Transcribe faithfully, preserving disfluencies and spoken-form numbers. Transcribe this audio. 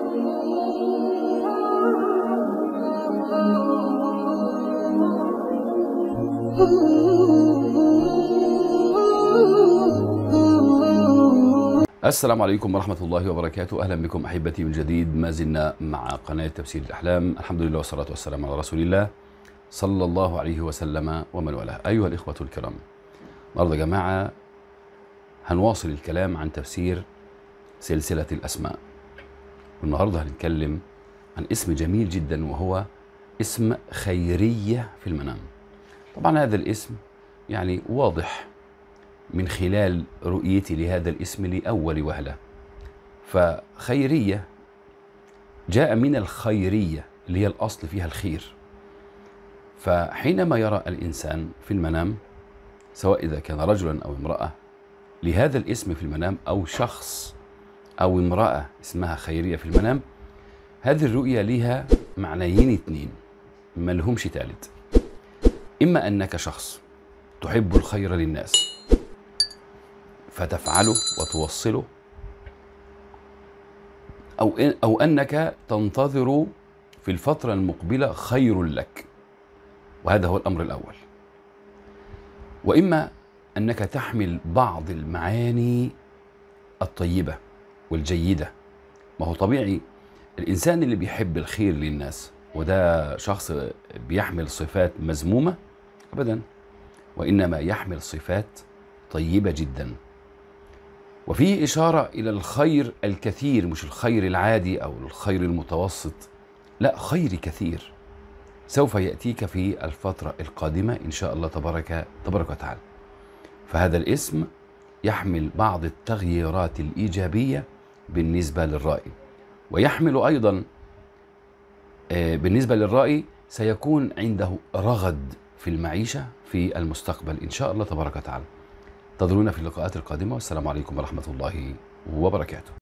السلام عليكم ورحمة الله وبركاته. أهلا بكم أحبتي من جديد. ما زلنا مع قناة تفسير الأحلام. الحمد لله والصلاة والسلام على رسول الله صلى الله عليه وسلم ومن والاه. أيها الإخوة الكرام، النهارده يا جماعة هنواصل الكلام عن تفسير سلسلة الأسماء، والنهارده هنتكلم عن اسم جميل جدا وهو اسم خيرية في المنام. طبعا هذا الاسم يعني واضح من خلال رؤيتي لهذا الاسم لأول وهلة. فخيرية جاء من الخيرية اللي هي الأصل فيها الخير. فحينما يرى الإنسان في المنام، سواء إذا كان رجلا أو امرأة، لهذا الاسم في المنام، أو شخص أو امرأة اسمها خيرية في المنام، هذه الرؤية لها معنيين اتنين ما لهمش تالت. إما أنك شخص تحب الخير للناس فتفعله وتوصله، أو أو أنك تنتظر في الفترة المقبلة خير لك، وهذا هو الأمر الأول. وإما أنك تحمل بعض المعاني الطيبة والجيدة. ما هو طبيعي الإنسان اللي بيحب الخير للناس وده شخص بيحمل صفات مذمومة أبدا، وإنما يحمل صفات طيبة جدا. وفيه إشارة إلى الخير الكثير، مش الخير العادي أو الخير المتوسط، لا، خير كثير سوف يأتيك في الفترة القادمة إن شاء الله تبارك تبارك وتعالى. فهذا الاسم يحمل بعض التغييرات الإيجابية بالنسبة للرائي، ويحمل أيضا بالنسبة للرائي سيكون عنده رغد في المعيشة في المستقبل إن شاء الله تبارك وتعالى. انتظرونا في اللقاءات القادمة، والسلام عليكم ورحمة الله وبركاته.